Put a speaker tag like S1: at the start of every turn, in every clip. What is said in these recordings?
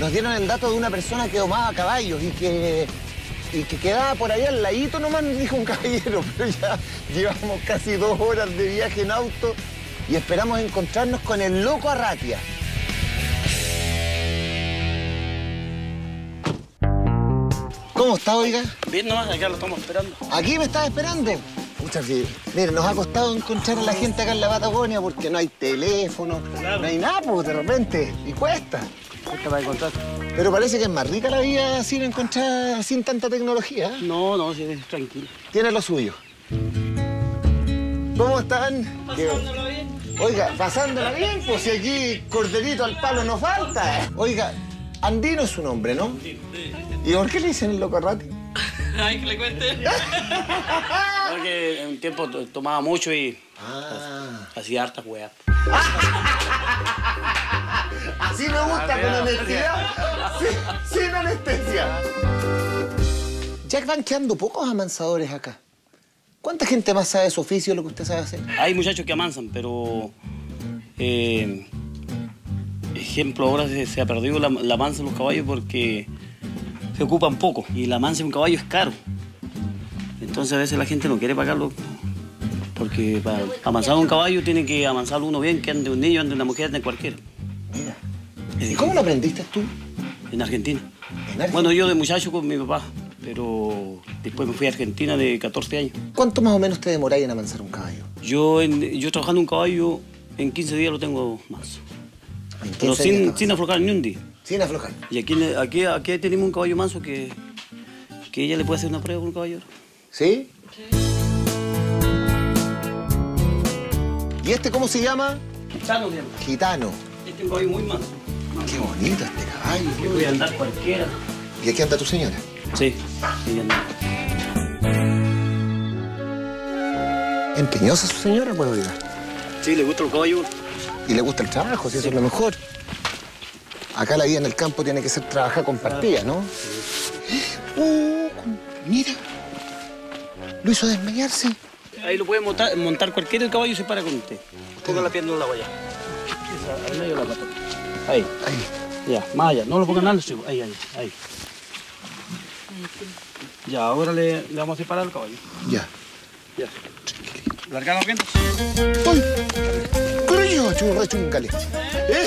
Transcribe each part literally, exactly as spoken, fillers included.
S1: nos dieron el dato de una persona que domaba caballos y que, y que quedaba por ahí al ladito nomás, nos dijo un caballero, pero ya llevamos casi dos horas de viaje en auto y esperamos encontrarnos con el loco Arratia. ¿Cómo está, oiga?
S2: Bien nomás, acá lo estamos esperando.
S1: ¿Aquí me estás esperando? Muchas gracias. Mire, nos ha costado encontrar a la gente acá en la Patagonia porque no hay teléfono, claro. No hay nada, pues de repente, y cuesta.
S2: Cuesta para encontrar.
S1: Pero parece que es más rica la vida sin encontrar, sin tanta tecnología. ¿Eh?
S2: No, no, sí, tranquilo.
S1: Tiene lo suyo. ¿Cómo están?
S2: Pasándola bien.
S1: Oiga, pasándola bien, pues si aquí corderito al palo no falta. Oiga, Andino es su nombre, ¿no?
S2: Sí.
S1: ¿Y por qué le dicen el loco Arratia?
S2: Ay, que le cuente. Porque en un tiempo tomaba mucho y
S1: ah.
S2: hacía hartas weas.
S1: Así me gusta, con honestidad, sin, sin anestesia. Ya van quedando pocos amansadores acá. ¿Cuánta gente más sabe su oficio, lo que usted sabe hacer?
S2: Hay muchachos que amansan, pero... Eh, ejemplo, ahora se, se ha perdido la, la mansa de los caballos porque se ocupan poco. Y la mansa de un caballo es caro. Entonces a veces la gente no quiere pagarlo. Porque para amansar un caballo tiene que amansarlo uno bien, que ande un niño, ande una mujer, ande cualquiera.
S1: Mira. ¿Y cómo lo aprendiste tú?
S2: En Argentina.
S1: ¿En Argentina?
S2: Bueno, yo de muchacho con mi papá, pero después me fui a Argentina de catorce años.
S1: ¿Cuánto más o menos te demoráis en amansar un caballo?
S2: Yo, en, yo trabajando un caballo, en quince días lo tengo más. Pero sin, sin aflojar ni un día.
S1: Sin aflojar.
S2: Y aquí, aquí, aquí tenemos un caballo manso que, que ella le puede hacer una prueba con un caballero.
S1: ¿Sí? Sí. ¿Y este cómo se llama?
S2: Gitano se llama.
S1: Gitano.
S2: Este es un caballo muy manso.
S1: Qué bonito este caballo.
S2: Que puede andar cualquiera.
S1: ¿Y aquí anda tu señora?
S2: Sí, ella anda.
S1: ¿Empeñosa su señora, puedo oiga?
S2: Sí, le gusta el caballo.
S1: Y le gusta el trabajo, si sí. Eso es lo mejor. Acá la vida en el campo tiene que ser trabajar compartida, ¿no? Sí. ¡Uh! Mira. Lo hizo desmayarse.
S2: Ahí lo puede montar, montar cualquiera, el caballo se para con usted. Ponga la pierna en la guaya. Al medio de la pata. Ahí.
S1: Ahí.
S2: Ya, más allá. No lo pongan nada, ahí, ahí, ahí. Ya, ahora le, le vamos a separar al caballo.
S1: Ya.
S2: Ya. ¿Largar la pierna?
S1: ¡Ay! ¡Corrió, churra, chúngale! ¿Eh?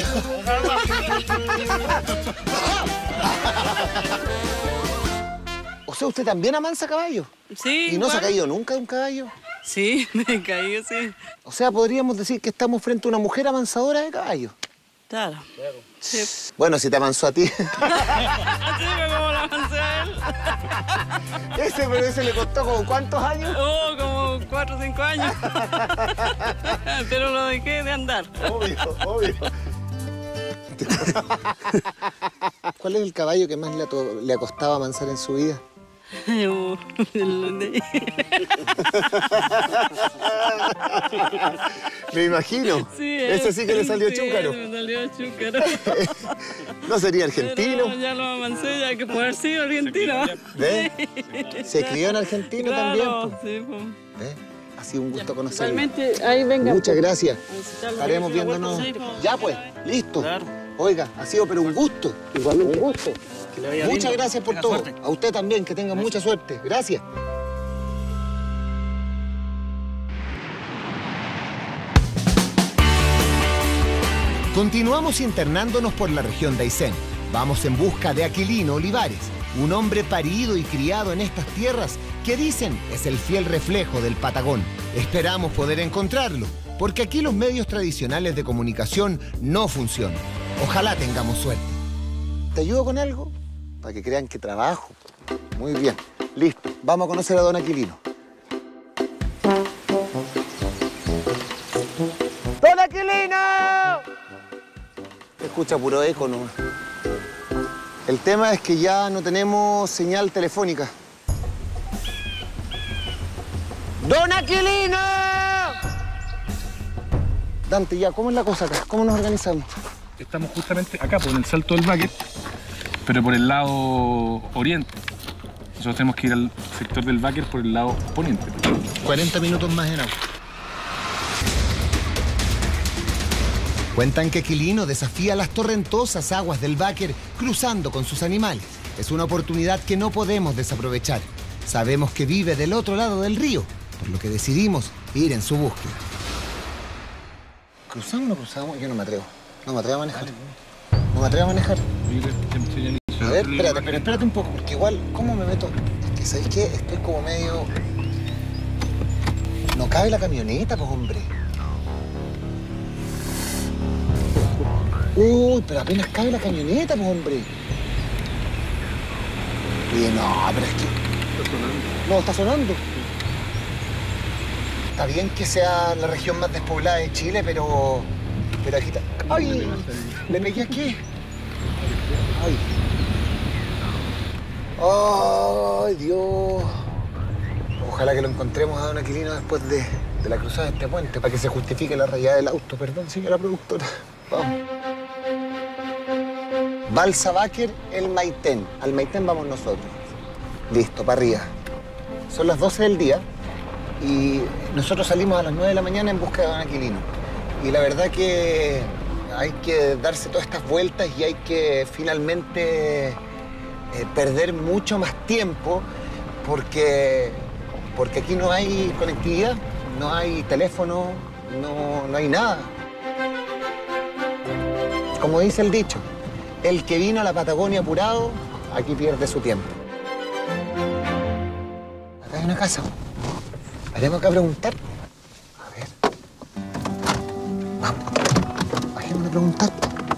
S1: O sea, ¿usted también amansa caballo?
S3: Sí.
S1: ¿Y no
S3: igual.
S1: se ha caído nunca de un caballo?
S3: Sí, me he caído, sí.
S1: O sea, podríamos decir que estamos frente a una mujer amansadora de caballo.
S3: Claro. Claro. Sí.
S1: Bueno, si te amansó a ti.
S3: Sí, pero como lo avancé a él.
S1: Ese, pero ese le costó como ¿cuántos años?
S3: Oh, como cuatro o cinco años. Pero lo dejé de andar.
S1: Obvio, obvio. ¿Cuál es el caballo que más le ha, le ha costado amansar en su vida?
S3: Oh,
S1: me imagino.
S3: Sí,
S1: ese sí que le salió
S3: sí,
S1: chúcaro.
S3: me salió chúcaro.
S1: ¿No sería argentino?
S3: Pero ya lo avancé, ya que puede haber sido argentino.
S1: ¿Ves? Se crió en Argentina
S3: claro,
S1: también.
S3: Sí, pues.
S1: ¿Ves? Ha sido un gusto conocerlo.
S3: Realmente, ahí venga.
S1: Muchas
S3: pues.
S1: gracias. Estaremos viéndonos. Ya pues, listo.
S2: Claro.
S1: Oiga, ha sido pero un gusto. Igualmente. Un gusto. Muchas
S2: lindo.
S1: gracias por
S2: Tenga
S1: todo.
S2: Suerte.
S1: A usted también, que tenga gracias. Mucha suerte. Gracias. Continuamos internándonos por la región de Aysén. Vamos en busca de Aquilino Olivares, un hombre parido y criado en estas tierras que dicen es el fiel reflejo del Patagón. Esperamos poder encontrarlo, porque aquí los medios tradicionales de comunicación no funcionan. Ojalá tengamos suerte. ¿Te ayudo con algo? Para que crean que trabajo. Muy bien. Listo. Vamos a conocer a don Aquilino. ¡Don Aquilino! Se escucha puro eco nomás. El tema es que ya no tenemos señal telefónica. ¡Don Aquilino! Dante, ya, ¿cómo es la cosa acá? ¿Cómo nos organizamos?
S4: Estamos justamente acá, por el Salto del Báquet, pero por el lado oriente. Nosotros tenemos que ir al sector del Báquet por el lado poniente.
S1: cuarenta minutos más en auto. Cuentan que Aquilino desafía las torrentosas aguas del Báquer cruzando con sus animales. Es una oportunidad que no podemos desaprovechar. Sabemos que vive del otro lado del río, por lo que decidimos ir en su búsqueda. ¿Cruzamos o no cruzamos? Yo no me atrevo. No me atrevo a manejar. No me atrevo a manejar. A ver, espérate, pero espérate un poco, porque igual, ¿cómo me meto? Es que, ¿sabes qué? Estoy como medio... No cabe la camioneta, pues, hombre. Uy, pero apenas cabe la camioneta, pues, hombre. Oye, no, pero es que...
S4: Está sonando.
S1: No, está sonando. Está bien que sea la región más despoblada de Chile, pero... Pero aquí está... ¡Ay! ¿Le pegué aquí? ¡Ay! ¡Ay, Dios! Ojalá que lo encontremos a don Aquilino después de, de la cruzada de este puente, para que se justifique la rayada del auto. Perdón, señora productora. Vamos. Balsa Báquer, el Maitén. Al Maitén vamos nosotros. Listo, para arriba. Son las doce del día y nosotros salimos a las nueve de la mañana en busca de don Aquilino. Y la verdad que hay que darse todas estas vueltas y hay que finalmente eh, perder mucho más tiempo porque, porque aquí no hay conectividad, no hay teléfono, no, no hay nada. Como dice el dicho, el que vino a la Patagonia apurado, aquí pierde su tiempo. Acá hay una casa. Haremos acá a preguntar. A ver. Vamos. Bajemos a preguntar.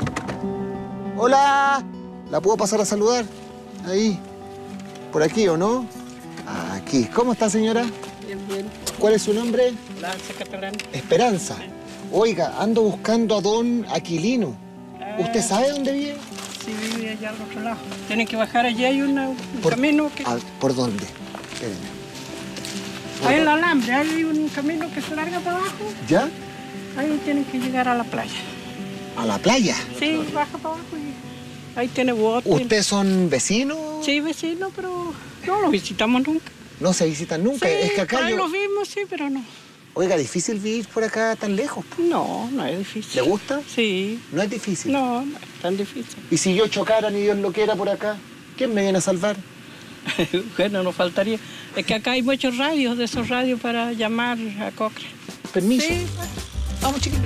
S1: ¡Hola! ¿La puedo pasar a saludar? Ahí. ¿Por aquí o no? Aquí. ¿Cómo está, señora?
S3: Bien, bien.
S1: ¿Cuál es su nombre?
S3: Esperanza Catalán.
S1: Esperanza. Oiga, ando buscando a don Aquilino. ¿Usted sabe dónde vive?
S3: Sí, vive allá al otro lado. Tienen que bajar allí, hay una, un
S1: Por-
S3: camino que...
S1: Ah, ¿por dónde? Espérenme.
S3: Hay el alambre, hay un camino que se larga para abajo.
S1: ¿Ya?
S3: Ahí tienen que llegar a la playa.
S1: ¿A la playa?
S3: Sí, baja para abajo y ahí tiene bote.
S1: ¿Ustedes son vecinos?
S3: Sí, vecino, pero no los visitamos nunca.
S1: No se visitan nunca.
S3: Sí,
S1: Es que
S3: por
S1: acá
S3: ahí
S1: yo...
S3: los vimos, sí, pero no.
S1: Oiga, difícil vivir por acá tan lejos.
S3: No, no es difícil.
S1: ¿Le gusta?
S3: Sí.
S1: No es difícil.
S3: No, no es tan difícil.
S1: ¿Y si yo chocara ni Dios lo quiera por acá? ¿Quién me viene a salvar?
S3: Bueno, nos faltaría. Es que acá hay muchos radios, de esos radios para llamar a Cochrane.
S1: Permiso.
S3: Sí, bueno.
S1: Vamos, chiquito.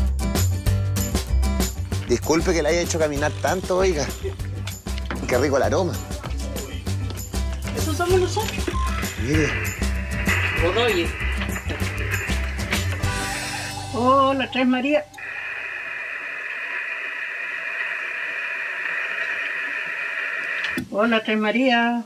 S1: Disculpe que le haya hecho caminar tanto, oiga. Qué rico el aroma.
S3: Esos somos nosotros.
S1: Mire.
S3: Oye. Hola, Tres María. Hola, Tres María.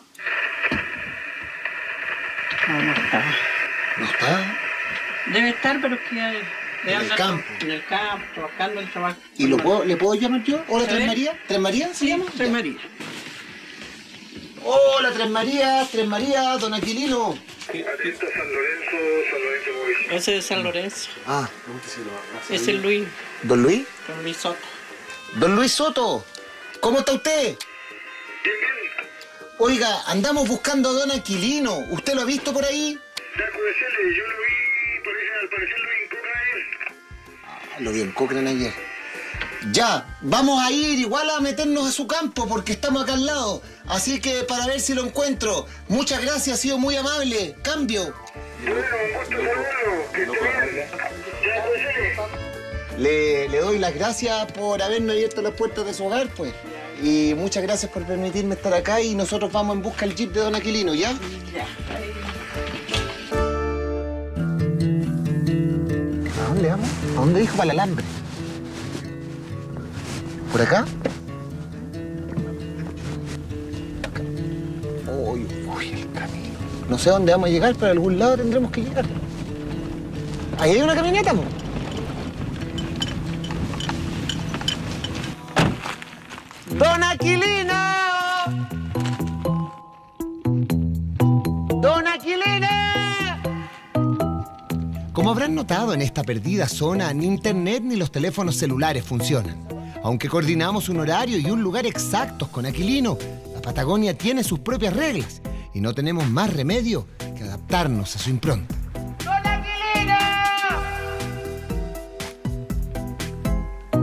S3: No, no está.
S1: ¿No está?
S3: Debe estar, pero que hay.
S1: En el campo.
S3: En el campo, trabajando el trabajo.
S1: ¿Y lo puedo, le puedo llamar yo? Hola,
S3: A
S1: Tres
S3: ver.
S1: María. ¿Tres María se
S3: Sí,
S1: llama?
S3: Tres
S1: Ya.
S3: María.
S1: Hola, Tres María, Tres María, don Aquilino.
S5: Atento San Lorenzo, San Lorenzo Movilización.
S3: Ese es San Lorenzo.
S1: Ah,
S3: Es el Luis.
S1: ¿don Luis?
S3: Don Luis Soto.
S1: Don Luis Soto, ¿cómo está usted?
S5: Bien, bien.
S1: Oiga, andamos buscando a don Aquilino. ¿Usted lo ha visto por ahí?
S5: Ya puede ser, yo lo vi, por ahí, al parecer lo vi en Coca ayer.
S1: Ah, lo vi en Cochrane ayer. Ya, vamos a ir igual a meternos a su campo porque estamos acá al lado. Así que para ver si lo encuentro. Muchas gracias, ha sido muy amable. Cambio.
S5: Bueno, un gusto saludarlo, que esté bien. Ya puede ser.
S1: Le, le doy las gracias por haberme abierto las puertas de su hogar, pues. Y muchas gracias por permitirme estar acá y nosotros vamos en busca del jeep de don Aquilino, ¿ya?
S3: Ya.
S1: ¿A dónde vamos? ¿A dónde dijo? Para el alambre. ¿Por acá? Uy, uy, el camino. No sé a dónde vamos a llegar, pero a algún lado tendremos que llegar. Ahí hay una camioneta, po. ¡Don Aquilino! ¡Don Aquilino! Como habrán notado, en esta perdida zona ni internet ni los teléfonos celulares funcionan. Aunque coordinamos un horario y un lugar exactos con Aquilino, la Patagonia tiene sus propias reglas y no tenemos más remedio que adaptarnos a su impronta. ¡Don Aquilino!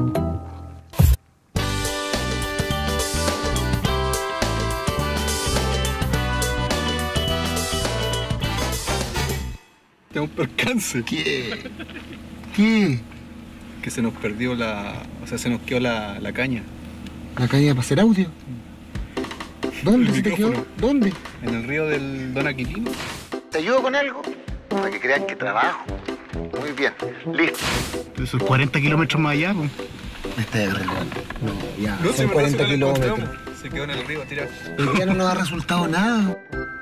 S6: tenemos un percance.
S1: ¿Qué? ¿Qué?
S6: Que se nos perdió la... O sea, se nos quedó la, la caña.
S1: ¿La caña para hacer audio? ¿Dónde
S6: El
S1: se te quedó?
S6: micrófono.
S1: ¿Dónde?
S6: En el río del Don Aquilino.
S1: ¿Te ayudo con algo? Para que crean que trabajo. Muy bien, listo.
S7: Esos cuarenta kilómetros más allá, pues.
S1: Me está arreglando. No, ya,
S6: No,
S1: son
S6: se
S1: cuarenta kilómetros.
S6: Se quedó en el río a tirar.
S1: Hoy día no nos ha resultado nada.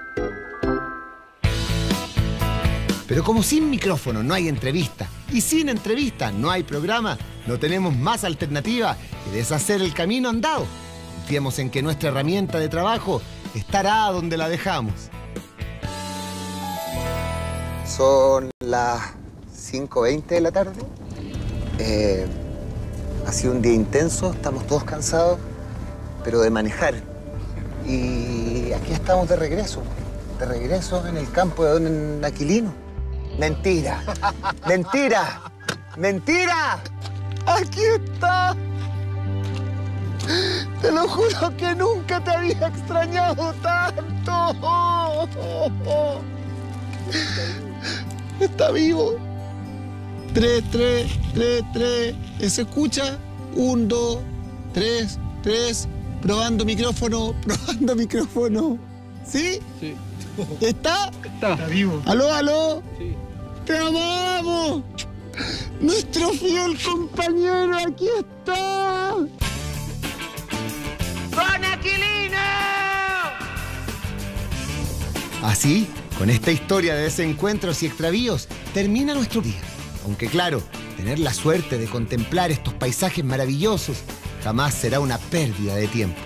S1: Pero como sin micrófono no hay entrevista y sin entrevista no hay programa, no tenemos más alternativa que deshacer el camino andado. Confiemos en que nuestra herramienta de trabajo estará donde la dejamos. Son las cinco veinte de la tarde. Eh, ha sido un día intenso, estamos todos cansados, pero de manejar. Y aquí estamos de regreso, de regreso en el campo de Don Aquilino. Mentira, mentira, mentira. Aquí está. Te lo juro que nunca te había extrañado tanto. Está vivo. Tres, tres, tres, tres. ¿Se escucha? Un, dos, tres, tres. Probando micrófono, probando micrófono. ¿Sí?
S6: Sí.
S1: ¿Está?
S6: Está. Está vivo.
S1: ¿Aló, aló?
S6: Sí.
S1: ¡Te amamos! ¡Nuestro fiel compañero aquí está! ¡Don Aquilino! Así, con esta historia de desencuentros y extravíos, termina nuestro día. Aunque claro, tener la suerte de contemplar estos paisajes maravillosos jamás será una pérdida de tiempo.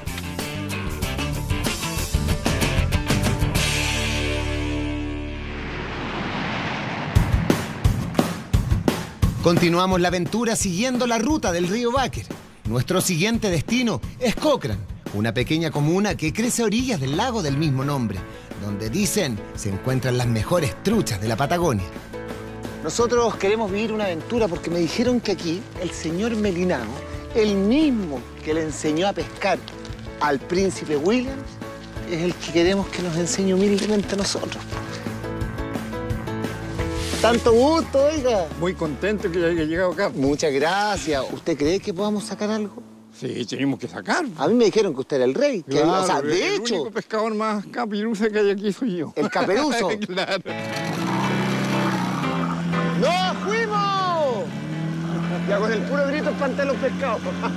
S1: Continuamos la aventura siguiendo la ruta del río Báquer. Nuestro siguiente destino es Cochrane, una pequeña comuna que crece a orillas del lago del mismo nombre, donde dicen se encuentran las mejores truchas de la Patagonia. Nosotros queremos vivir una aventura porque me dijeron que aquí el señor Melinao, el mismo que le enseñó a pescar al príncipe Williams, es el que queremos que nos enseñe humildemente a nosotros. Tanto gusto, oiga.
S8: Muy contento que haya llegado acá.
S1: Muchas gracias. ¿Usted cree que podamos sacar algo?
S8: Sí, tenemos que sacar.
S1: A mí me dijeron que usted era el rey. Que,
S8: Claro,
S1: o sea, de
S8: el
S1: hecho,
S8: único pescador más capiruza que hay aquí soy yo.
S1: el caperuzo.
S8: Claro.
S1: ¡No fuimos! Ya con el puro grito espanté los pescados.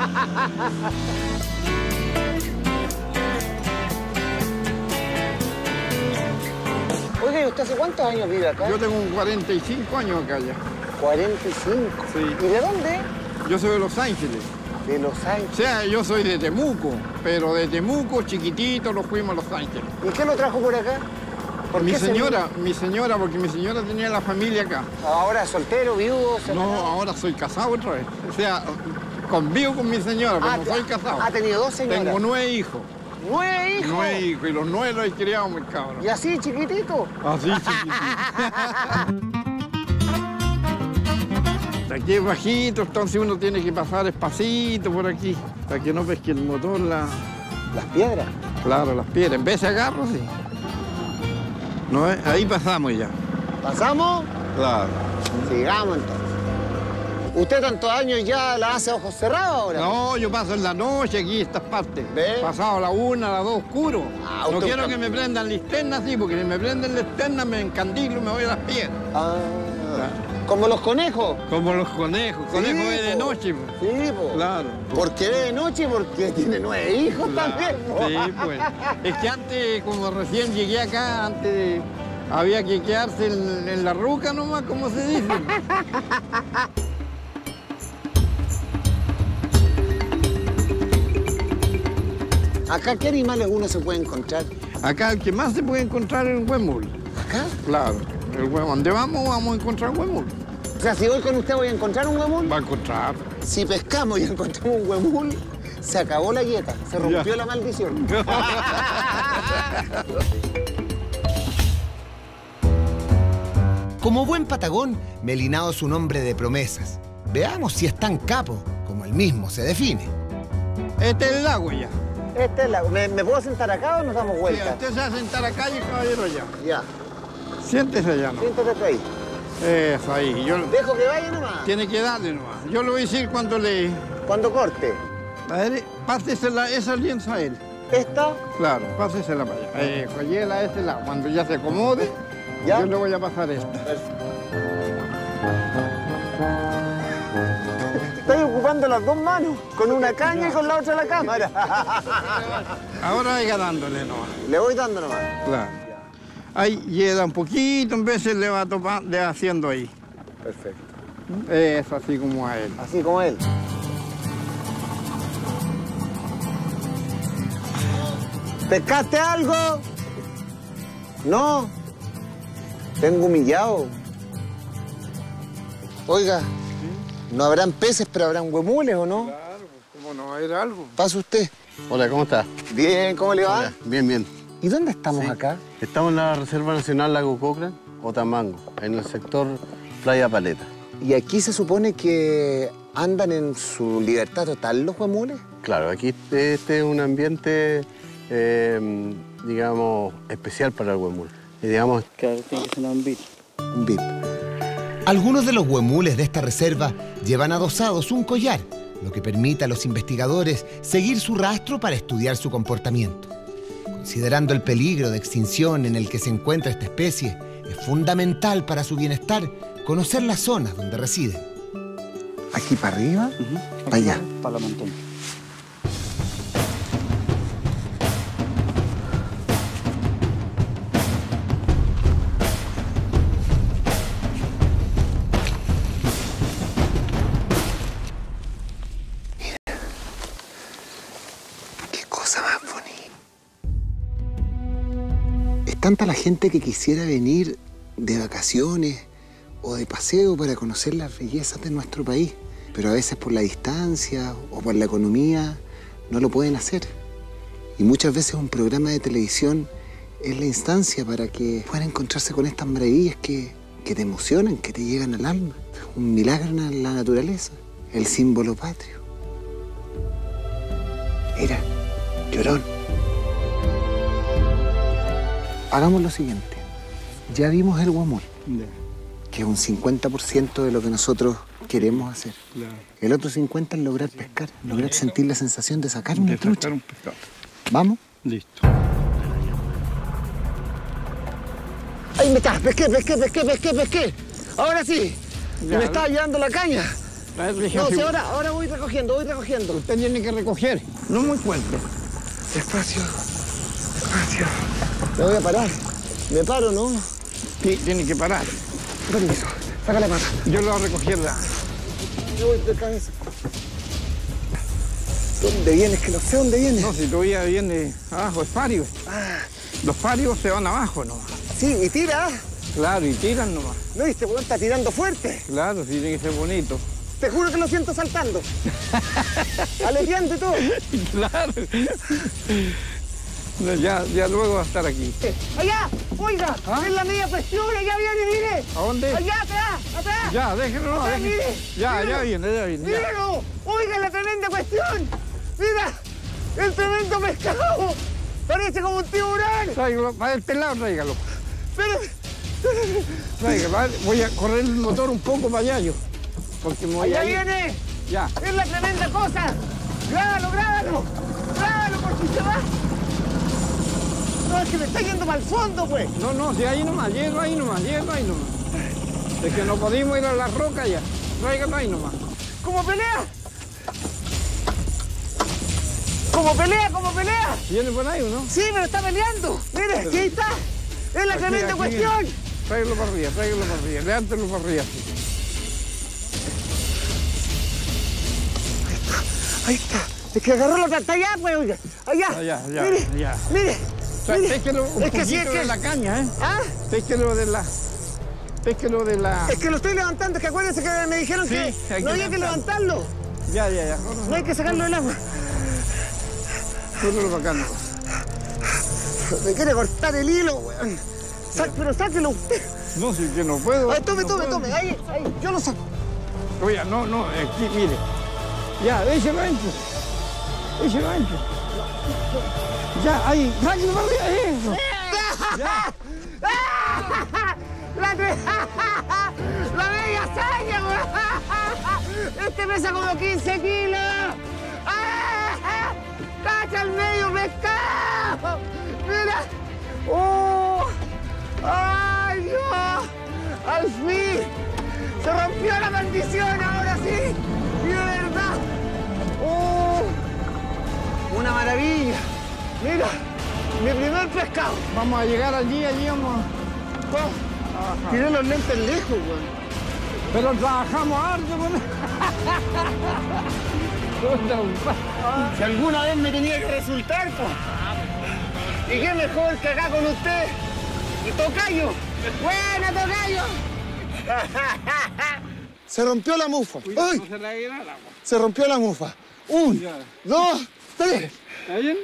S1: Oiga, ¿y usted hace cuántos años vive acá?
S8: Yo tengo cuarenta y cinco años acá ya.
S1: cuarenta y cinco.
S8: Sí.
S1: ¿Y de dónde?
S8: Yo soy de Los Ángeles.
S1: De Los
S8: O
S1: Ángeles.
S8: sea, yo soy de Temuco, pero de Temuco, chiquitito, nos fuimos a Los Ángeles.
S1: ¿Y qué lo trajo por acá? ¿Por
S8: Mi
S1: qué se
S8: señora, mi señora, porque mi señora tenía la familia acá.
S1: vino? Ahora soltero, viudo,
S8: No,
S1: separado.
S8: ahora soy casado otra vez. O sea, convivo con mi señora, pero
S1: Ah,
S8: no soy casado.
S1: Ha tenido dos señoras.
S8: Tengo nueve hijos.
S1: ¿Nueve hijos?
S8: Nueve hijos, y los nueve los he criado muy cabros.
S1: ¿Y así, chiquitito?
S8: Así chiquitito. Aquí es bajito, entonces uno tiene que pasar despacito por aquí, para que no pesque el motor, la...
S1: ¿Las piedras?
S8: claro, las piedras. En vez de agarro, sí. ¿No es? Ahí pasamos ya.
S1: ¿Pasamos?
S8: Claro.
S1: Sigamos entonces. ¿Usted tantos años ya la hace a ojos cerrados ahora?
S8: No, yo paso en la noche aquí estas partes.
S1: ¿Ve?
S8: Pasado la una, a las dos, oscuro.
S1: Ah,
S8: no
S1: usted-
S8: quiero que me prendan linterna así, porque si me prenden linterna me encandilo y me voy a las piedras.
S1: Ah, ¿como los conejos?
S8: Como los conejos. Conejos
S1: Sí,
S8: ve de
S1: po.
S8: noche. po.
S1: Sí, po.
S8: Claro.
S1: Porque ve de noche y porque tiene nueve hijos
S8: Claro,
S1: también, po.
S8: sí, pues. Es que antes, como recién llegué acá, antes había que quedarse en, en la ruca nomás, como se dice.
S1: ¿Acá qué animales uno se puede encontrar?
S8: Acá el que más se puede encontrar es un huemul.
S1: ¿Acá?
S8: Claro. El huemul. Donde vamos, vamos a encontrar un huemul.
S1: O sea, si voy con usted voy a encontrar un huemul.
S8: Va a encontrar.
S1: Si pescamos y encontramos un huemul, se acabó la dieta, se rompió
S8: Ya.
S1: la maldición. Como buen patagón, Melinao es un hombre de promesas. Veamos si es tan capo como él mismo se define.
S8: Este es el lago ya.
S1: Este es la... ¿Me, me puedo sentar acá o nos damos
S8: Sí,
S1: vuelta?
S8: usted se va a sentar acá y el caballero allá.
S1: Ya,
S8: Siéntese allá, ¿no?
S1: siéntate ahí.
S8: Eso ahí. Yo,
S1: Dejo que vaya nomás.
S8: tiene que darle nomás. Yo le voy a decir cuando le...
S1: Cuando corte.
S8: A él, pásesela esa lienza a él.
S1: ¿Esta?
S8: Claro, pásesela para allá. Eh, Joyela a este lado. Cuando ya se acomode,
S1: ¿Ya?
S8: yo le voy a pasar esta.
S1: Estoy ocupando las dos manos, con una caña y con la otra la cámara.
S8: Ahora vaya dándole nomás.
S1: Le voy dando nomás.
S8: Claro. Ahí llega un poquito, en veces le va topando, le va haciendo ahí.
S1: Perfecto.
S8: Eso, así como a él.
S1: Así como él. ¿Pescaste algo? No. Tengo humillado. Oiga, no habrán peces, pero habrán huemules, ¿o no?
S8: Claro, pues cómo no va a ir algo.
S1: Pase usted.
S9: Hola, ¿cómo está?
S1: Bien, ¿cómo le va?
S9: Hola, bien, bien.
S1: ¿Y dónde estamos
S9: Sí.
S1: acá?
S9: Estamos en la Reserva Nacional Lago Cochrane, Otamango, en el sector Playa Paleta.
S1: ¿Y aquí se supone que andan en su libertad total los huemules?
S9: Claro, aquí este es un ambiente, eh, digamos, especial para el huemul. Y digamos,
S3: Claro, tiene que ser un bit.
S1: Un V I P. Algunos de los huemules de esta reserva llevan adosados un collar, lo que permite a los investigadores seguir su rastro para estudiar su comportamiento. Considerando el peligro de extinción en el que se encuentra esta especie, es fundamental para su bienestar conocer las zonas donde residen. ¿Aquí para arriba? Para allá.
S3: Para la montaña.
S1: ¡Qué cosa más bonita! Es tanta la gente que quisiera venir de vacaciones o de paseo para conocer las bellezas de nuestro país, pero a veces por la distancia o por la economía no lo pueden hacer. Y muchas veces un programa de televisión es la instancia para que puedan encontrarse con estas maravillas que, que te emocionan, que te llegan al alma. Un milagro en la naturaleza, el símbolo patrio. Mira, llorón. Hagamos lo siguiente. Ya vimos el huemul, que es un cincuenta por ciento de lo que nosotros queremos hacer.
S8: Claro.
S1: El otro cincuenta por ciento es lograr pescar, lograr sentir la sensación de sacar una
S8: De
S1: trucha.
S8: sacar un pescado.
S1: ¿Vamos?
S8: Listo.
S1: ¡Ahí me está! ¡Pesqué, pesqué, pesqué, pesqué, pesqué! Ahora sí.
S8: Ya.
S1: Me estaba llevando la caña.
S8: A ver,
S1: No, sí, ahora, ahora voy recogiendo, voy recogiendo.
S8: Usted tiene que recoger, no muy fuerte.
S1: Despacio, despacio. Me voy a parar. Me paro, ¿no?
S8: Sí, tiene que parar.
S1: Permiso. Saca la pata.
S8: Yo lo voy a recoger. la-
S1: Yo voy de cabeza. ¿Dónde vienes? Que no sé dónde vienes.
S8: No, si todavía viene abajo, es fario. Los farios se van abajo nomás.
S1: Sí, y tira.
S8: Claro, y tiran nomás.
S1: ¿No viste? Weón, está tirando fuerte.
S8: Claro, sí tiene que ser bonito.
S1: Te juro que lo siento saltando. Aleteando y todo.
S8: Claro. No, ya, ya luego va a estar aquí.
S1: ¡Allá! ¡Oiga! ¡Es la media cuestión! ¡Allá viene, mire!
S8: ¿A dónde?
S1: ¡Allá, atrás! ¡Atrás!
S8: Ya, déjenlo, no,
S1: Atrás,
S8: déjenlo.
S1: mire.
S8: Ya,
S1: Míralo.
S8: ya viene, ya viene. ya.
S1: ¡Míralo! ¡Oiga la tremenda cuestión! ¡Mira! ¡El tremendo pescado! ¡Parece como un tiburón!
S8: Tráigalo, para este lado, tráigalo.
S1: ¡Pero!
S8: Tráigalo. a ver, Voy a correr el motor un poco para allá yo. Porque me voy
S1: ¡Allá
S8: a ir.
S1: viene!
S8: Ya.
S1: ¡Es la tremenda cosa! ¡Grábalo, grábalo! ¡Grábalo por si se va! No, es que me está yendo para el fondo, pues.
S8: No, no, si ahí nomás, lleno ahí nomás, lleno ahí nomás. Es que no podemos ir a la roca ya. Tráigalo ahí nomás.
S1: ¡Como pelea! ¡Como pelea, como pelea!
S8: ¿Viene por ahí o no?
S1: Sí, pero está peleando. Mire, aquí está. Es la
S8: Aquí,
S1: tremenda
S8: aquí
S1: cuestión.
S8: viene. Tráigalo para arriba, tráigalo para arriba, levántelo para arriba.
S1: Ahí está. Es que agarró la plata allá, pues, oiga. Allá.
S8: Allá, allá,
S1: Mire,
S8: allá.
S1: mire.
S8: Tra-
S1: mire.
S8: Péquelo un
S1: Es que sí,
S8: poquito
S1: es que...
S8: de la caña, ¿eh?
S1: ¿Ah?
S8: Péquelo de la... Péquelo de la...
S1: Es que lo estoy levantando. Es que acuérdense que me dijeron
S8: Sí,
S1: que
S8: hay
S1: no
S8: que
S1: había que
S8: levantarlo.
S1: levantarlo.
S8: Ya, ya, ya.
S1: No hay que sacarlo del agua.
S8: Súbelo para acá, no.
S1: Me quiere cortar el hilo, weón. Sa- pero sáquelo usted.
S8: No, si que no puedo.
S1: Ay, tome,
S8: no
S1: tome,
S8: puedo.
S1: tome. Ahí, ahí. Yo lo saco.
S8: Oye, no, no, aquí, mire. Ya, déjelo adentro. Déjelo adentro. Ya, ahí, sáquelo para arriba, eso. Ya.
S1: ¡La ¡Espérate! ¡La media hazaña, weón! Este pesa como quince kilos. ¡Ah! ¡Cacha el medio pescado! ¡Mira! ¡Oh! ¡Ay, Dios! ¡Al fin! ¡Se rompió la maldición! ¡Ahora sí! ¡Y de verdad! ¡Oh! ¡Una maravilla! ¡Mira! ¡Mi primer pescado!
S8: Vamos a llegar allí, allí vamos.
S1: Oh, tiré los lentes lejos, weón.
S8: Pero trabajamos harto con
S1: Si alguna vez me tenía que resultar, pues. ¿Y qué mejor que acá con usted? ¡Y tocayo! ¡Buena, tocayo! Se rompió la mufa. ¡Ay!
S8: No se le haga nada.
S1: Se rompió la mufa. Un, dos, tres.
S8: ¿Está bien?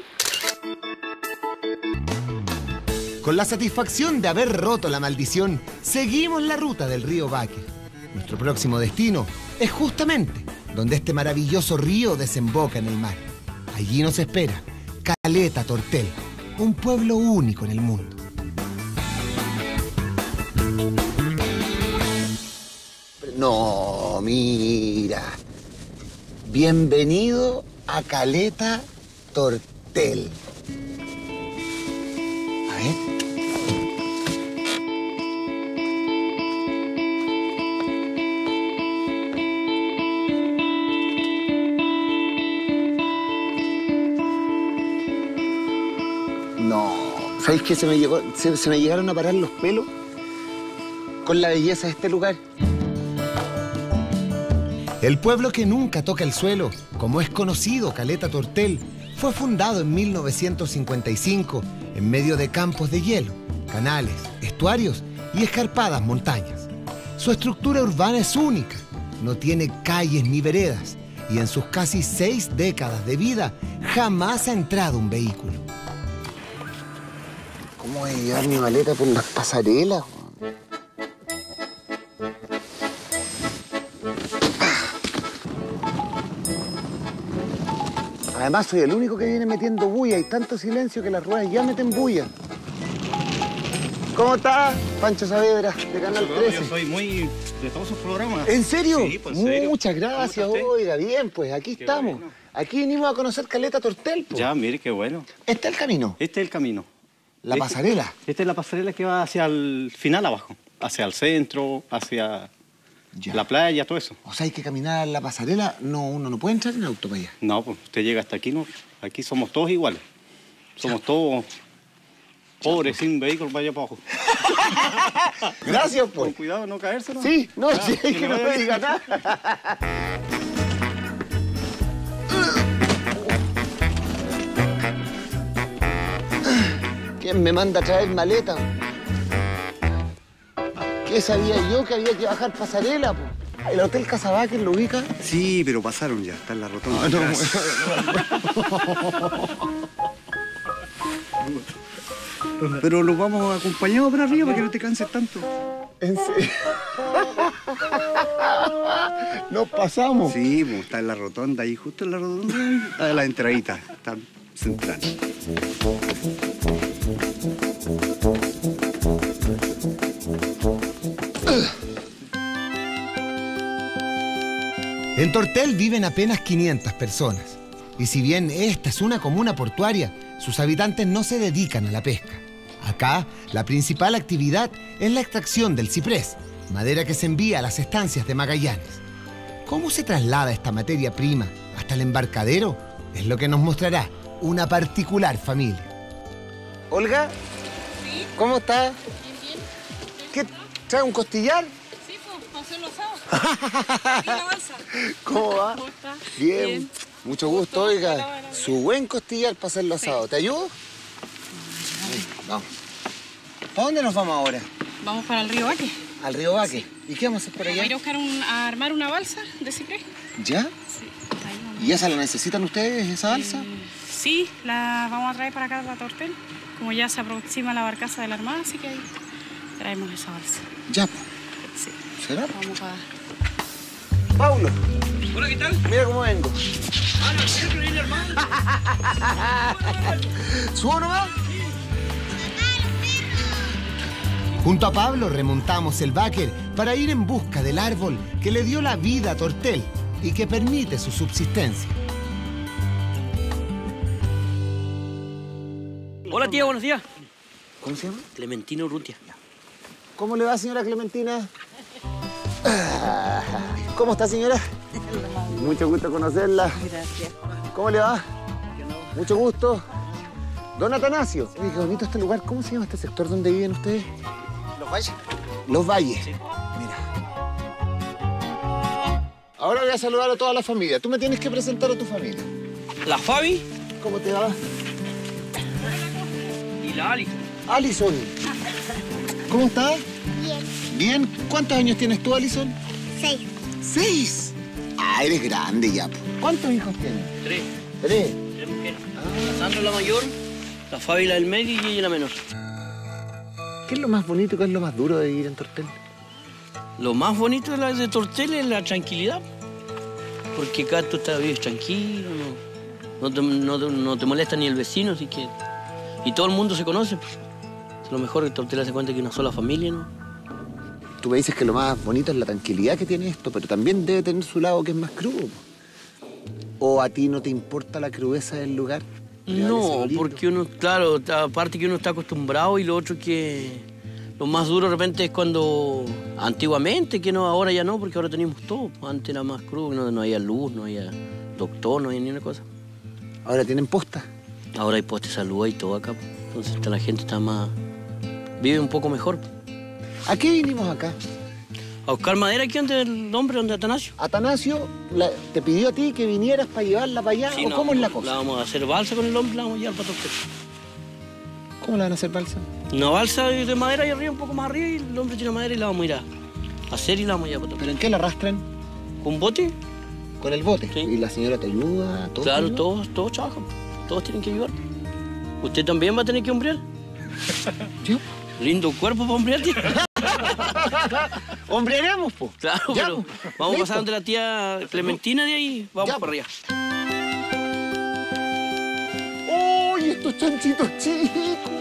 S1: Con la satisfacción de haber roto la maldición, seguimos la ruta del río Báquer. Nuestro próximo destino es justamente donde este maravilloso río desemboca en el mar. Allí nos espera Caleta Tortel, un pueblo único en el mundo. No, mira. Bienvenido a Caleta Tortel. A ver. No, ¿sabéis que se me, llegó, se, se me llegaron a parar los pelos con la belleza de este lugar? El pueblo que nunca toca el suelo, como es conocido Caleta Tortel, fue fundado en mil novecientos cincuenta y cinco en medio de campos de hielo, canales, estuarios y escarpadas montañas. Su estructura urbana es única, no tiene calles ni veredas y en sus casi seis décadas de vida jamás ha entrado un vehículo. ¿Cómo voy a llevar mi maleta por las pasarelas? Además, soy el único que viene metiendo bulla. Hay tanto silencio que las ruedas ya meten bulla. ¿Cómo estás, Pancho Saavedra, de Canal trece?
S10: Yo soy muy de todos sus programas.
S1: ¿En serio?
S10: Sí, pues en serio.
S1: Muchas gracias, oiga. Bien, pues aquí
S10: Qué
S1: estamos.
S10: bueno.
S1: Aquí vinimos a conocer Caleta Tortel, pues.
S10: Ya, mire, qué bueno.
S1: ¿Este es el camino?
S10: Este es el camino.
S1: ¿La
S10: Este-
S1: pasarela?
S10: Esta es la pasarela que va hacia el final abajo. Hacia el centro, hacia
S1: Ya.
S10: la playa, todo eso.
S1: O sea, hay que caminar la pasarela. No, uno no puede entrar en auto para allá.
S10: No, pues usted llega hasta aquí, no. Aquí somos todos iguales. Somos todos pobres, sin vehículo, vaya para abajo.
S1: Gracias,
S10: Con
S1: pues.
S10: cuidado, no caerse, ¿no?
S1: Sí, no,
S10: Ya,
S1: sí,
S10: que
S1: que
S10: le
S1: no
S10: vaya
S1: me
S10: bien.
S1: diga nada. ¿Quién me manda a traer maleta? ¿Qué sabía yo que había que bajar pasarela, po? ¿El Hotel Casabaques lo ubica?
S11: Sí, pero pasaron ya, está en la rotonda.
S1: Ah, no,
S11: Pero los vamos acompañados para arriba para que no te canses tanto.
S1: ¿En serio? Nos pasamos.
S11: Sí, pues, está en la rotonda, ahí justo en la rotonda, está la entradita, está central.
S1: En Tortel viven apenas quinientas personas. Y si bien esta es una comuna portuaria, sus habitantes no se dedican a la pesca. Acá, la principal actividad es la extracción del ciprés, madera que se envía a las estancias de Magallanes. ¿Cómo se traslada esta materia prima hasta el embarcadero? Es lo que nos mostrará una particular familia. Olga, ¿cómo está?
S12: Bien, bien.
S1: ¿Qué trae un costillar?
S12: Sí, pues, para hacerlo asado. ¿Y la balsa?
S1: ¿Cómo va?
S12: ¿Cómo está?
S1: Bien,
S12: Bien.
S1: mucho gusto,
S12: Gusto.
S1: oiga.
S12: Hola, hola.
S1: Su buen costillar para hacerlo asado. ¿Te ayudo? Sí, vamos. ¿Para dónde nos vamos ahora?
S12: Vamos para el río Baque.
S1: Al río Baque. ¿Y qué vamos a hacer por
S12: Vamos a
S1: allá?
S12: ir a buscar un, a armar una balsa de ciprés.
S1: ¿Ya?
S12: Sí, ahí vamos.
S1: ¿Y esa la necesitan ustedes, esa balsa?
S12: Eh, sí, la vamos a traer para acá, a Tortel. Como ya se aproxima la barcaza de la Armada, así que ahí traemos esa balsa.
S1: Ya, pues.
S12: Sí.
S1: ¿Será?
S12: Vamos a...
S1: Paulo,
S13: Hola, ¿qué tal?
S1: mira cómo vengo.
S13: Ah, no, sé que viene hermano.
S1: ¿Subo nomás? Junto a Pablo remontamos el Báquer para ir en busca del árbol que le dio la vida a Tortel y que permite su subsistencia.
S14: Hola tía, buenos días.
S1: ¿Cómo se llama?
S14: Clementina Urrutia.
S1: ¿Cómo le va, señora Clementina? ¿Cómo está, señora? Mucho gusto conocerla.
S15: Gracias.
S1: ¿Cómo le va? Mucho gusto. Don Atanasio. Oye, qué bonito este lugar. ¿Cómo se llama este sector donde viven ustedes?
S15: Los Valles.
S1: Los Valles. Sí. Mira. Ahora voy a saludar a toda la familia. Tú me tienes que presentar a tu familia.
S14: La Fabi.
S1: ¿Cómo te va?
S14: Y la Alison.
S1: Alison. ¿Cómo estás?
S16: Bien.
S1: Bien. ¿Cuántos años tienes tú, Alison?
S16: Seis.
S1: ¿Seis? Ah, eres grande ya. ¿Cuántos hijos tienes?
S14: Tres.
S1: ¿Tres?
S14: Tres mujeres. La Sandra la mayor, la Fabi la del medio y ella la menor.
S1: ¿Qué es lo más bonito y qué es lo más duro de vivir en Tortel?
S14: Lo más bonito de, la, de Tortel es la tranquilidad. Porque acá tú estás vives tranquilo, no, no, te, no, no te molesta ni el vecino, así que... Y todo el mundo se conoce. Lo mejor que Tortel hace cuenta que es una sola familia, ¿no?
S1: Tú me dices que lo más bonito es la tranquilidad que tiene esto, pero también debe tener su lado que es más crudo. ¿O a ti no te importa la crudeza del lugar?
S14: No, porque uno, claro, aparte que uno está acostumbrado y lo otro que... Lo más duro de repente es cuando... Antiguamente, que no, ahora ya no, porque ahora tenemos todo. Antes era más crudo, no, no había luz, no había doctor, no había ni una cosa.
S1: ¿Ahora tienen posta?
S14: Ahora hay poste de salud y todo acá. Entonces la gente está más... Vive un poco mejor.
S1: ¿A qué vinimos acá?
S14: A buscar madera aquí donde el hombre, donde Atanasio.
S1: ¿Atanasio la, te pidió a ti que vinieras para llevarla para allá?
S14: Sí,
S1: ¿O
S14: no,
S1: cómo es la cosa?
S14: La vamos a hacer balsa con el hombre, la vamos a llevar para Tortel.
S1: ¿Cómo la van a hacer balsa?
S14: Una balsa de madera ahí arriba, un poco más arriba, y el hombre tiene madera y la vamos a ir a hacer y la vamos a llevar para Tortel.
S1: ¿Pero en qué la arrastran?
S14: ¿Con bote?
S1: ¿Con el bote?
S14: Sí.
S1: ¿Y la señora te ayuda? ¿Todos
S14: claro,
S1: te ayudan?
S14: todos, todos trabajan. Todos tienen que ayudar. ¿Usted también va a tener que hombrear?
S1: ¿Yo?
S14: Lindo cuerpo para hombrear, tío.
S1: ¿Hombrearemos, po?
S14: Claro,
S1: ya,
S14: pero
S1: po.
S14: vamos
S1: Listo.
S14: a pasar donde la tía Clementina de ahí, vamos
S1: ya,
S14: para allá.
S1: ¡Uy, estos chanchitos chicos!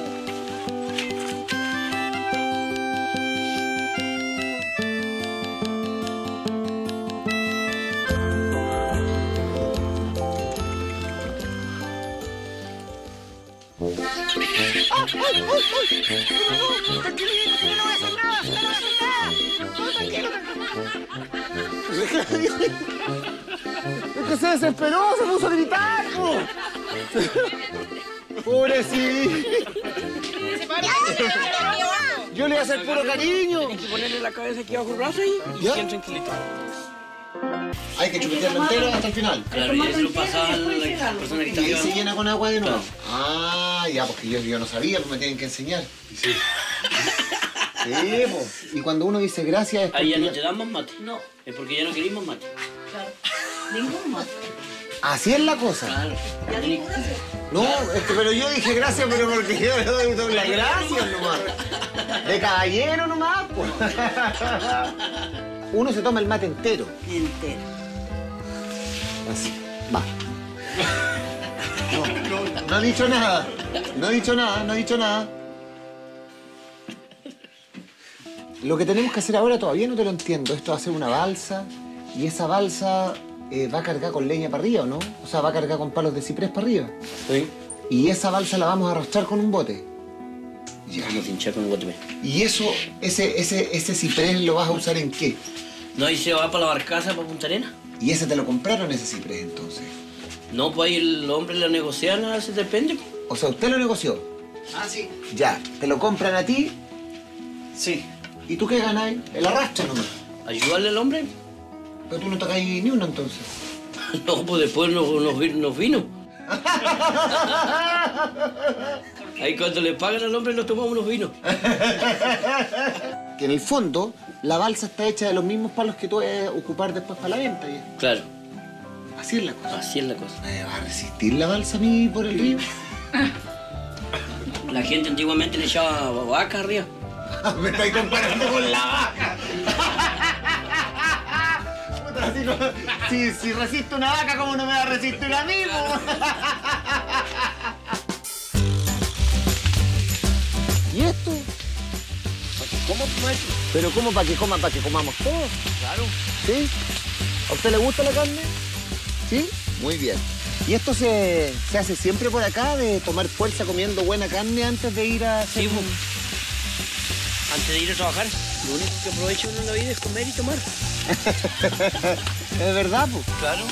S1: ¡Ay, ay, ay! ¡No, no! ¡Tranquilito, que no voy a hacer nada! ¡No voy a hacer nada! ¡No, tranquilo, tranquilo! Es que se desesperó, se puso a gritar, po. Pobrecito. Yo le voy a hacer puro cariño.
S14: Tienes que ponerle la cabeza aquí bajo el brazo y
S1: ¿Ya?
S14: bien tranquilito.
S1: Hay que chupetearlo entero hasta el final.
S14: Claro, y eso lo pasa a la persona que está
S1: Y ahí
S14: arriba.
S1: se llena con agua de nuevo.
S14: Claro.
S1: Ah, ya, porque yo, yo no sabía, pues me tienen que enseñar.
S14: Sí.
S1: Sí, pues. Y cuando uno dice gracias es porque...
S14: Ahí ya no te dan más mate. No. Es porque ya no querés más mate.
S15: Claro. Ningún mate.
S1: Así es la cosa.
S14: Claro.
S15: Ya ningún gracias.
S1: No, es que, pero yo dije gracias, pero porque yo le doy, doy las gracias nomás. De caballero nomás, pues. Uno se toma el mate entero.
S15: Entero.
S1: Así. Va. No, no he dicho nada. No he dicho nada, no he dicho nada. Lo que tenemos que hacer ahora todavía no te lo entiendo. Esto va a ser una balsa y esa balsa eh, va a cargar con leña para arriba, ¿o no? O sea, va a cargar con palos de ciprés para arriba.
S14: Sí.
S1: Y esa balsa la vamos a arrastrar con un bote.
S14: Ya. Vamos a hinchar con un bote.
S1: ¿Y eso, ese, ese, ese ciprés lo vas a usar en qué?
S14: No, ahí se va para la barcaza, para Punta Arenas.
S1: ¿Y ese te lo compraron, ese ciprés, entonces?
S14: No, pues ahí el hombre le negocia, nada, se depende.
S1: O sea, ¿usted lo negoció?
S15: Ah, sí.
S1: Ya. ¿Te lo compran a ti?
S15: Sí.
S1: ¿Y tú qué ganas? El arrastre nomás.
S14: ¿Ayudarle al hombre?
S1: Pero tú no tocas ni uno, entonces.
S14: No, pues después nos, nos, nos vino. Ahí cuando le pagan al hombre nos tomamos unos vinos.
S1: Que en el fondo, la balsa está hecha de los mismos palos que tú vas a ocupar después para la venta. ¿Ya?
S14: Claro.
S1: Así es la cosa.
S14: Así es la cosa.
S1: ¿Me va a resistir la balsa a mí por el río?
S14: La gente antiguamente le echaba vaca arriba.
S1: Me estáis comparando con la vaca. Puta, si, no, si, si resisto una vaca, ¿cómo no me va a resistir a mí? ¿Y esto?
S14: nuestro.
S1: Pero ¿cómo para que coman, para que comamos todos?
S14: Claro.
S1: ¿Sí? ¿A usted le gusta la carne? ¿Sí? Muy bien. ¿Y esto se, se hace siempre por acá, de tomar fuerza comiendo buena carne antes de ir a hacer...
S14: Sí, pues. Antes de ir a trabajar, lo único que aprovecha uno en la vida es comer y tomar.
S1: ¿Es verdad, pues?
S14: Claro.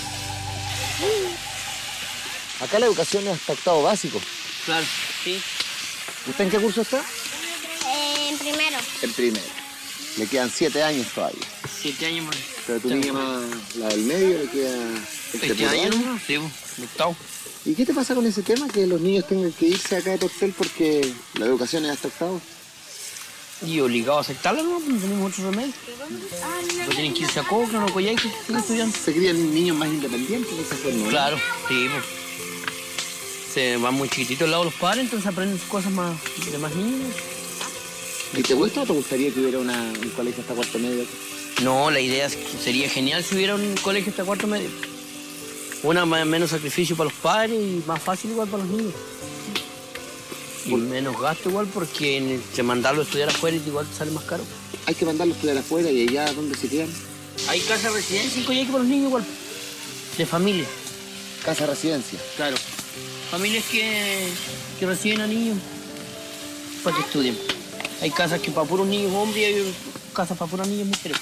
S1: Acá la educación es hasta octavo básico.
S14: Claro, sí.
S1: ¿Usted en qué curso está?
S16: Eh, en primero.
S1: En primero. Le quedan siete años todavía.
S14: Siete años más.
S1: Pero tu niña más, la del medio, le queda...
S14: Este año nomás, sí, pues, octavo.
S1: ¿Y qué te pasa con ese tema? Que los niños tengan que irse acá de Tortel porque la educación es hasta octavo.
S14: Y obligado a aceptarla, ¿no? No tenemos otro remedio. Pues tienen que irse a Cochrane o Coyhaique, estudiando.
S1: Se crían niños más independientes de esa forma.
S14: Claro, sí, pues. Se van muy chiquititos al lado de los padres, entonces aprenden cosas más de más niños.
S1: ¿Y te gusta o te gustaría que hubiera una, un colegio hasta cuarto medio?
S14: No, la idea es que sería genial si hubiera un colegio hasta cuarto medio. Una menos sacrificio para los padres y más fácil igual para los niños. Y menos gasto igual porque se mandarlo a estudiar afuera igual sale más caro.
S1: Hay que mandarlo a estudiar afuera y allá donde se quedan.
S14: Hay casa de residencia en Coyhaique para los niños igual. De familia.
S1: Casa de residencia.
S14: Claro. Familias que, que reciben a niños para que estudien. Hay casas que para puros niños hombres y hay casas para puras niñas mujeres.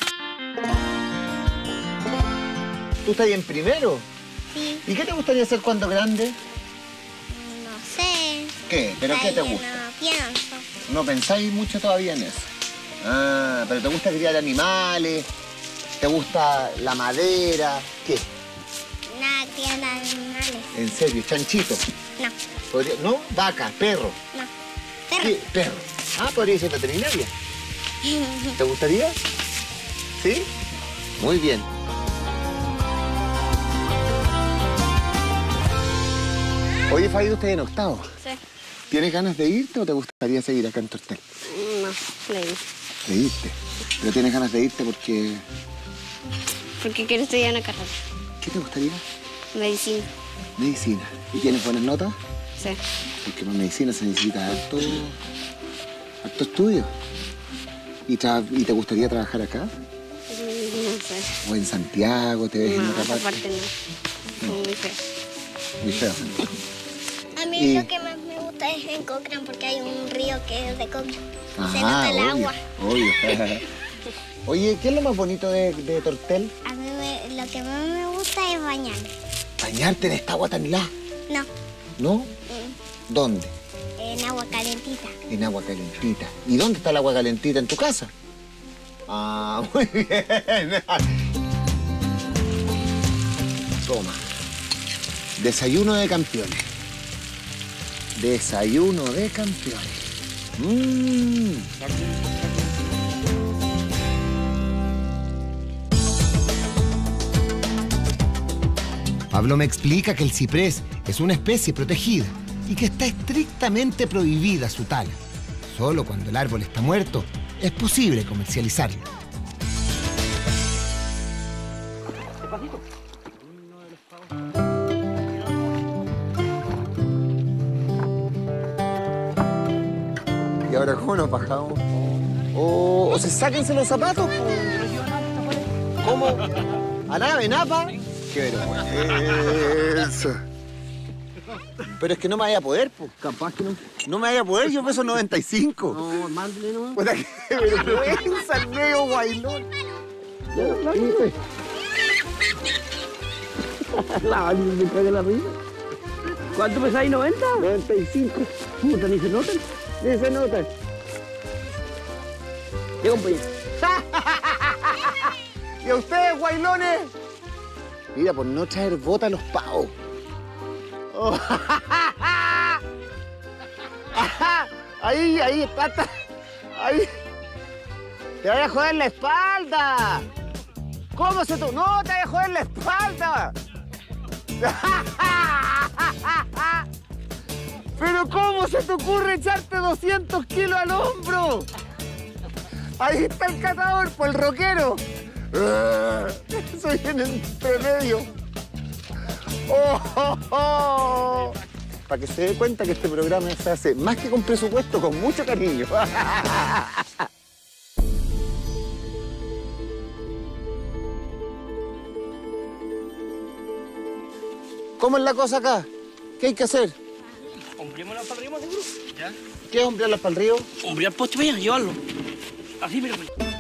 S1: ¿Tú estás ahí en primero?
S16: Sí.
S1: ¿Y qué te gustaría hacer cuando grande?
S16: No sé.
S1: ¿Qué? ¿Pero qué te
S16: Ahí
S1: gusta?
S16: No pienso.
S1: ¿No pensáis mucho todavía en eso? Ah, pero ¿te gusta criar animales? ¿Te gusta la madera? ¿Qué?
S16: Nada, criar animales.
S1: ¿En serio? ¿Chanchito?
S16: No.
S1: ¿Podría- ¿No? ¿Vaca? ¿Perro?
S16: No. Perro.
S1: ¿Qué? ¿Perro? Ah, podría ser veterinaria. ¿Te gustaría? ¿Sí? Muy bien. Oye, Fabián, usted en octavo.
S16: Sí.
S1: ¿Tienes ganas de irte o te gustaría seguir acá en Tortel?
S16: No, leí.
S1: De irte. Pero tienes ganas de irte porque...
S16: Porque quiero estudiar una carrera.
S1: ¿Qué te gustaría?
S16: Medicina.
S1: Medicina. ¿Y tienes buenas notas?
S16: Sí.
S1: Porque para medicina se necesita harto, harto estudio. ¿Y, tra- ¿Y te gustaría trabajar acá?
S16: No sé.
S1: ¿O en Santiago? ¿Te ves en
S16: No,
S1: otra
S16: esa
S1: parte?
S16: parte no. Muy feo.
S1: Muy feo.
S16: A mí
S1: Y-
S16: lo que más me gusta es en Cochrane porque hay un río que es de Cochrane. Se
S1: Ajá,
S16: nota el
S1: obvio,
S16: agua.
S1: obvio. Oye, ¿qué es lo más bonito de, de Tortel?
S16: A mí me- lo que más me gusta es bañarme.
S1: Bañarte en esta agua tan helada,
S16: No,
S1: ¿no?
S16: mm,
S1: ¿Dónde?
S16: en agua calentita.
S1: En agua calentita. ¿Y dónde está el agua calentita? ¿En tu casa? Ah, muy bien. Toma. Desayuno de campeones. Desayuno de campeones. Mmm. Pablo me explica que el ciprés es una especie protegida y que está estrictamente prohibida su tala. Solo cuando el árbol está muerto es posible comercializarlo. ¿Y ahora cómo nos bajamos? O, o se sáquense los zapatos. ¿Cómo? ¿A nave, napa? Qué vergüenza. Pero es que no me vaya a poder, pues.
S14: Capaz que no.
S1: No me vaya a poder, yo peso noventa y cinco.
S14: No, mándale nomás.
S1: Puta, qué vergüenza, el medio guailón.
S14: La Vali me caga la risa. ¿Cuánto pesáis? ¿noventa?
S1: noventa y cinco.
S14: Puta, ni se notan.
S1: Ni se notan.
S14: ¿Qué compañero?
S1: ¿Y a ustedes, guailones? Mira, por no traer bota a los pavos. Oh. Ahí, ahí, está, está. Ahí. Te voy a joder la espalda. ¿Cómo se tú? No, te voy a joder la espalda. Pero ¿cómo se te ocurre echarte doscientos kilos al hombro? Ahí está el catador, por el rockero. Soy en entre medio. Oh, oh, oh. Para que se dé cuenta que este programa se hace más que con presupuesto, con mucho cariño. ¿Cómo es la cosa acá? ¿Qué hay que hacer?
S14: Hombrémosla para el río, seguro. ¿Ya?
S1: ¿Qué es hombrearla para el río?
S14: Hombrear poste, vaya, llevarlo. Así, mira.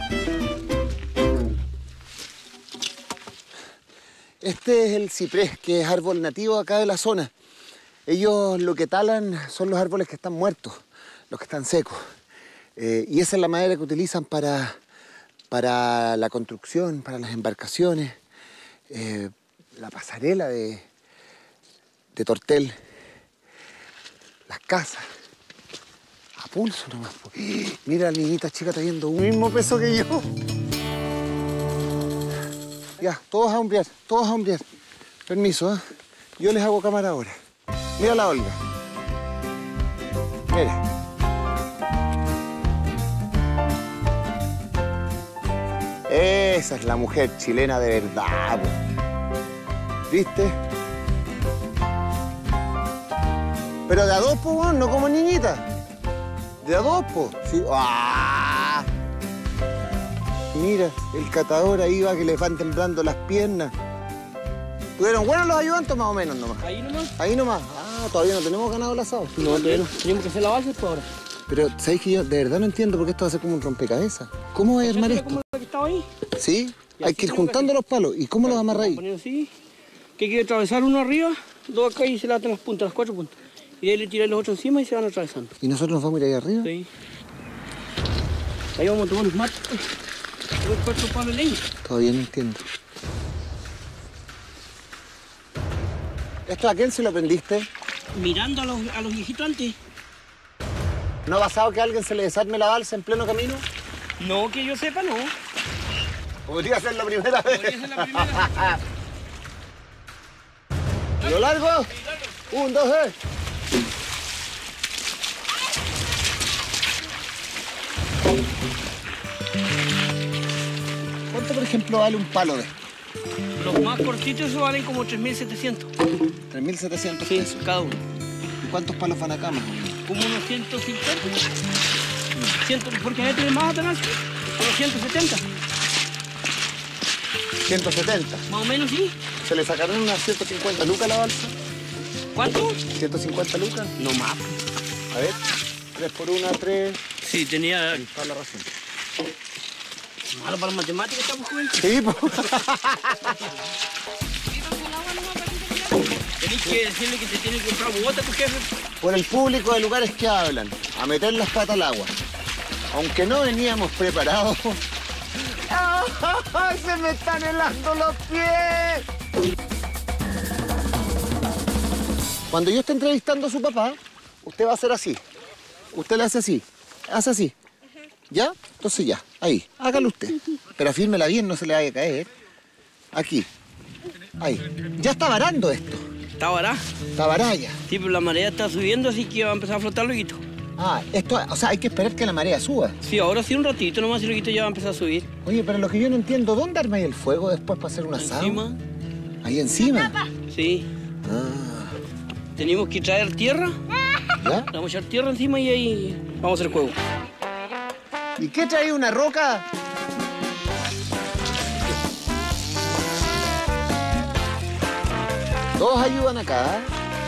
S1: Este es el ciprés, que es árbol nativo acá de la zona. Ellos lo que talan son los árboles que están muertos, los que están secos. Eh, y esa es la madera que utilizan para, para la construcción, para las embarcaciones, eh, la pasarela de, de Tortel, las casas. A pulso nomás. Mira, la niñita chica está viendo un mismo peso que yo. Ya, todos a hombrear, todos a hombrear. Permiso, ¿eh? Yo les hago cámara ahora. Mira la Olga. Mira. Esa es la mujer chilena de verdad, po. ¿Viste? Pero de a dos, po, no como niñita. De a dos, po. Sí. ¡Ah! Mira, el catador ahí va que le van temblando las piernas. ¿Tuvieron buenos los ayudantes más o menos nomás?
S14: Ahí nomás.
S1: Ahí nomás. Ah, todavía no tenemos ganado el asado.
S14: No, todavía no. Tenemos que hacer la base por ahora.
S1: Pero, ¿sabéis que yo de verdad no entiendo por qué esto va a ser como un rompecabezas? ¿Cómo va a armar esto?
S14: ¿Cómo lo que estaba ahí?
S1: ¿Sí?
S14: Y
S1: Hay
S14: así
S1: que ir
S14: tengo que
S1: juntando
S14: hacer.
S1: los palos. ¿Y cómo los amarra ahí?
S14: Poner así. Que hay que atravesar uno arriba, dos acá y se le atan las puntas, las cuatro puntas. Y de ahí le tiran los otros encima y se van atravesando.
S1: ¿Y nosotros nos vamos a ir ahí arriba?
S14: Sí. Ahí vamos a tomar unos matos. Dos, cuatro palos de leña.
S1: Todavía no entiendo. ¿Esto a quién se lo aprendiste?
S14: Mirando a los, a los viejitos antes.
S1: ¿No ha pasado que a alguien se le desarme la balsa en pleno camino?
S14: No, que yo sepa, no.
S1: Podría ser la primera vez.
S14: Podría ser la primera vez.
S1: ¿Lo largo? Un, dos, tres. ¿Cuánto, por ejemplo, vale un palo de esto?
S14: Los más cortitos esos valen como tres mil setecientos.
S1: tres mil setecientos
S14: Sí,
S1: pesos.
S14: cada uno.
S1: ¿Y cuántos palos van acá más o menos?
S14: Como unos ciento cincuenta. ciento, porque hay tres más atrás. Unos ciento setenta.
S1: ciento setenta.
S14: Más o menos, sí.
S1: ¿Se le sacaron unas ciento cincuenta lucas a la balsa?
S14: ¿Cuánto?
S1: ¿ciento cincuenta lucas?
S14: No más.
S1: A ver, tres por una, tres.
S14: Sí, tenía...
S1: Toda la razón.
S14: Malo para las matemáticas, estamos jóvenes.
S1: Sí, pues.
S14: Tenés que decirle que te tiene que comprar bota, tu jefe.
S1: Por el público de lugares que hablan, a meter las patas al agua. Aunque no veníamos preparados. ¡Ah, se me están helando los pies! Cuando yo esté entrevistando a su papá, usted va a hacer así. Usted le hace así. Hace así. ¿Ya? Entonces ya. Ahí. Hágalo usted. Pero afírmela bien, no se le vaya a caer. Aquí. Ahí. Ya está varando esto.
S14: Está vará.
S1: Está vará ya.
S14: Sí, pero la marea está subiendo, así que va a empezar a flotar luego.
S1: Ah, esto, o sea, hay que esperar que la marea suba.
S14: Sí, ahora sí un ratito nomás y luego ya va a empezar a subir.
S1: Oye, pero lo que yo no entiendo, ¿dónde armáis el fuego después para hacer un asado?
S14: Encima.
S1: ¿Ahí encima?
S14: Sí.
S1: Ah.
S14: Tenemos que traer tierra.
S1: ¿Ya?
S14: Vamos a echar tierra encima y ahí vamos a hacer juego.
S1: ¿Y qué trae una roca? Todos ayudan acá.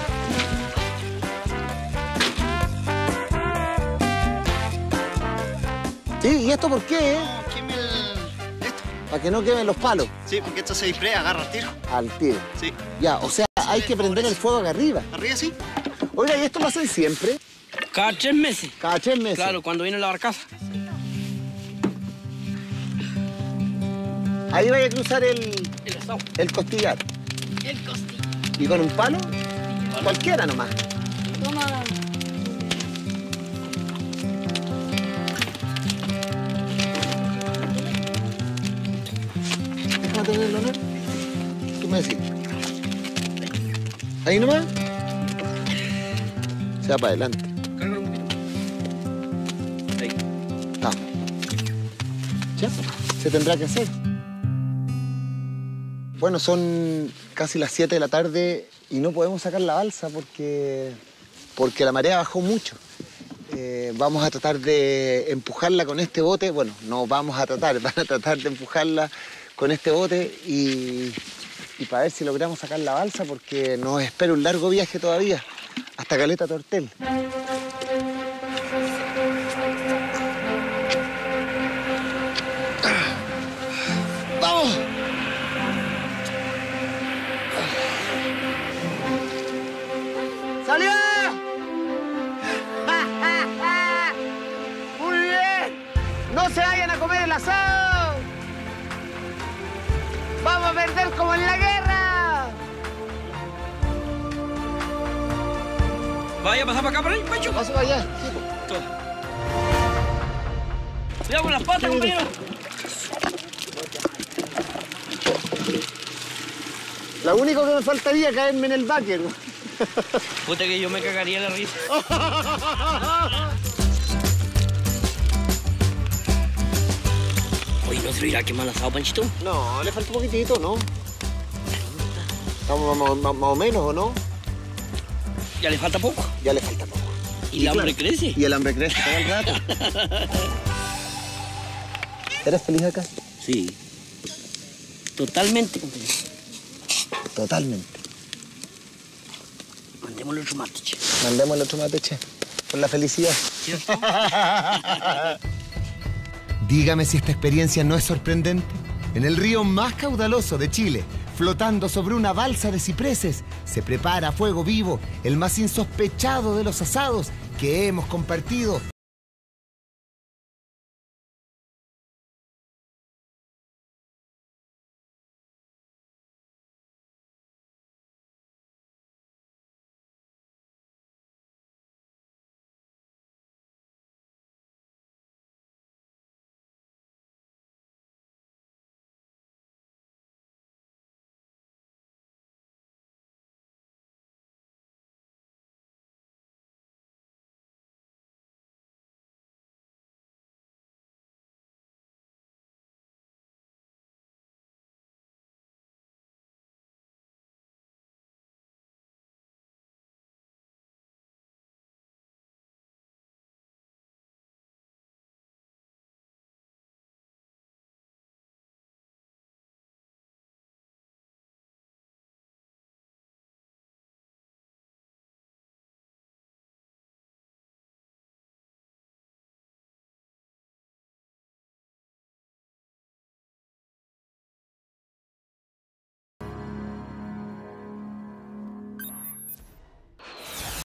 S1: Sí, ¿y esto por qué? Eh?
S15: No, queme el... esto.
S1: Para que no quemen los palos.
S15: Sí, porque esto se disprea, agarra el tiro.
S1: Al tiro.
S15: Sí.
S1: Ya, o sea, hay que prender el fuego acá arriba.
S15: Arriba sí.
S1: Oiga, ¿y esto lo hacen siempre?
S14: Cada tres meses.
S1: Cada tres meses.
S14: Claro, cuando viene la barcaza.
S1: Ahí vaya a cruzar el,
S14: El asado.
S1: el costillar.
S12: El costillo.
S1: ¿Y con un palo? Cualquiera nomás.
S12: Toma.
S1: Déjame tener el honor. Tú me decís. Ahí nomás. Se va para adelante.
S14: Ahí.
S1: Ah. Ya, se tendrá que hacer. Bueno, son casi las siete de la tarde y no podemos sacar la balsa porque, porque la marea bajó mucho. Eh, vamos a tratar de empujarla con este bote. Bueno, no vamos a tratar, van a tratar de empujarla con este bote y, y para ver si logramos sacar la balsa porque nos espera un largo viaje todavía hasta Caleta Tortel. ¡Vamos! ¡Salió! ¡Muy bien! ¡No se vayan a comer el asado! ¡Vamos a perder como en la guerra!
S14: Vaya a pasar para acá, para ahí, Pancho.
S1: Paso para allá, sí,
S14: pues. Cuidado con las patas, compañero.
S1: Lo único que me faltaría es caerme en el backer.
S14: Puta que yo me cagaría la risa. Oye, ¿no se lo irá a quemar el asado, Panchito?
S1: No, le falta un poquitito, ¿no? Estamos más, más, más o menos, ¿o no?
S14: ¿Ya le falta poco?
S1: Ya le falta poco.
S14: ¿Y el hambre crece?
S1: Y el hambre crece todo el rato. ¿Eres feliz acá?
S14: Sí. Totalmente, compañero.
S1: Totalmente.
S14: Mandémosle otro mate, che.
S1: Mandémosle otro mate, che. Por la felicidad.
S14: ¿Cierto?
S1: Dígame si esta experiencia no es sorprendente. En el río más caudaloso de Chile, flotando sobre una balsa de cipreses, se prepara a fuego vivo el más insospechado de los asados que hemos compartido